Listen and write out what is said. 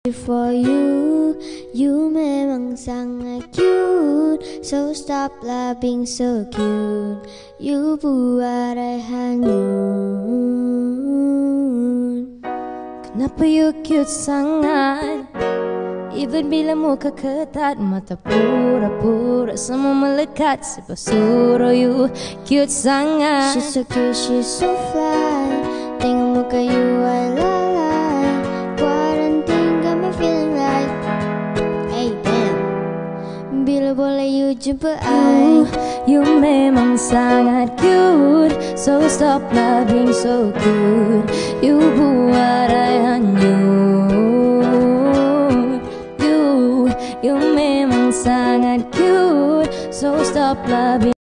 For you, you memang sangat cute. So stop loving so cute. You buat I hanyut. Kenapa you cute sangat? Even bila muka ketat, mata pura-pura semua melekat. Sebab suruh you cute sangat. She's so cute, she's so fly. Tengok muka you I lalai. Quarantine got me feeling like, hey damn, bila boleh you jumpa I. You memang sangat cute. So stop loving so cute. You buat I hanyut. You memang sangat cute. So stop loving.